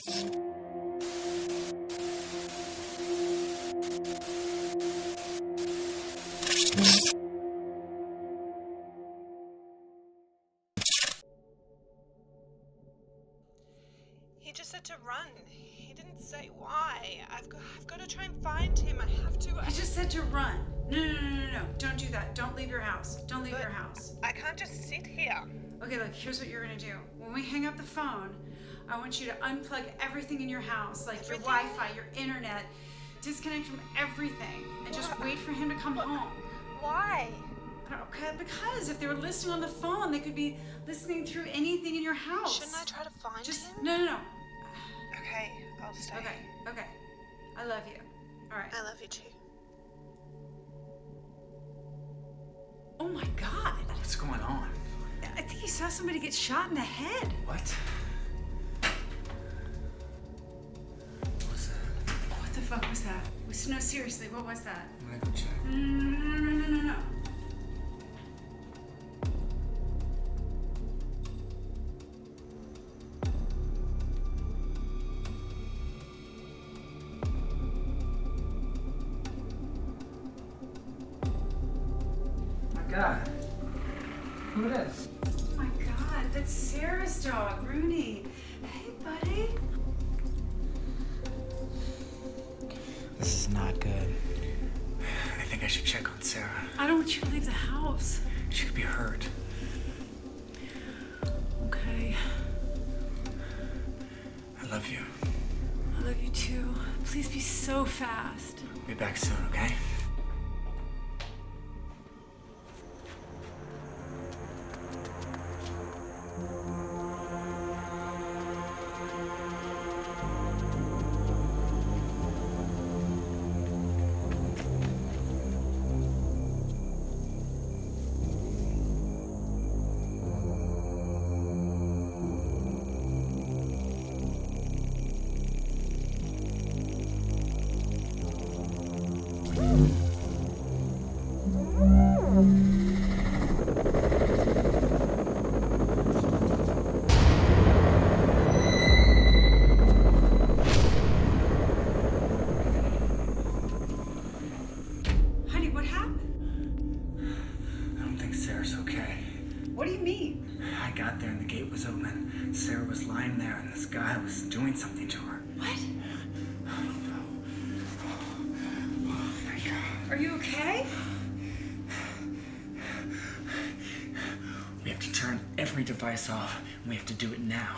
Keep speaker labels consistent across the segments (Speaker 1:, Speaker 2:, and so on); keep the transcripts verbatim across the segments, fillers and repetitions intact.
Speaker 1: He just said to run. He didn't say why. I've got, I've got to try and find him. I have to.
Speaker 2: I just said to run. No, no, no, no, no. Don't do that. Don't leave your house. Don't leave
Speaker 1: But
Speaker 2: your house.
Speaker 1: I can't just sit here.
Speaker 2: Okay, look, here's what you're gonna do. When we hang up the phone, I want you to unplug everything in your house, like
Speaker 1: Everything?
Speaker 2: your Wi-Fi, your internet, disconnect from everything, and just
Speaker 1: What?
Speaker 2: wait for him to come
Speaker 1: What?
Speaker 2: home.
Speaker 1: Why?
Speaker 2: I don't, okay, because if they were listening on the phone, they could be listening through anything in your house.
Speaker 1: Shouldn't I try to find
Speaker 2: Just,
Speaker 1: him?
Speaker 2: no, no, no.
Speaker 1: Okay, I'll stay.
Speaker 2: Okay, okay. I love you. All right.
Speaker 1: I love you too.
Speaker 2: Oh my God.
Speaker 3: What's going on?
Speaker 2: I think he saw somebody get shot in the head.
Speaker 3: What? What was that?
Speaker 2: What the fuck was that? Was- No, seriously, what was that?
Speaker 3: I'm gonna go check.
Speaker 2: No, no, no, no, no, no, no.
Speaker 3: My God. Who it is?
Speaker 2: Oh my God, that's Sarah's dog, Rooney. Hey, buddy.
Speaker 3: This is not good. I think I should check on Sarah.
Speaker 2: I don't want you to leave the house.
Speaker 3: She could be hurt.
Speaker 2: Okay.
Speaker 3: I love you.
Speaker 2: I love you too. Please be so fast.
Speaker 3: Be back soon, okay?
Speaker 2: Honey, what happened?
Speaker 3: I don't think Sarah's okay.
Speaker 2: What do you mean?
Speaker 3: I got there and the gate was open. Sarah was lying there and this guy was doing something to her.
Speaker 2: What?
Speaker 3: I don't know. Oh my God.
Speaker 2: Are you okay?
Speaker 3: We have to turn every device off, and we have to do it now.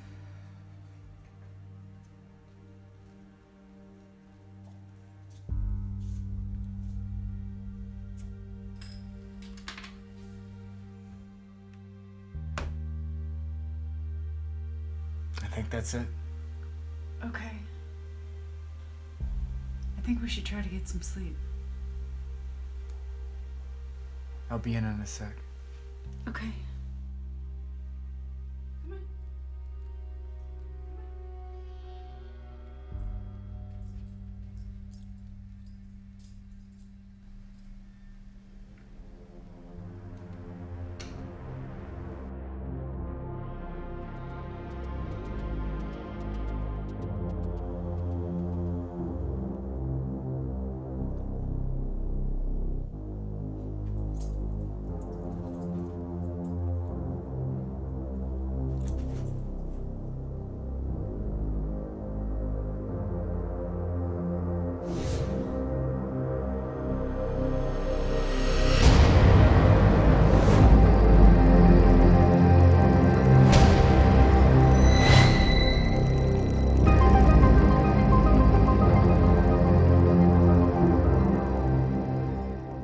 Speaker 3: I think that's it.
Speaker 2: Okay. I think we should try to get some sleep.
Speaker 3: I'll be in in a sec.
Speaker 2: Okay. Come on.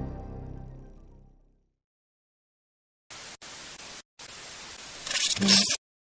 Speaker 3: Mm-hmm.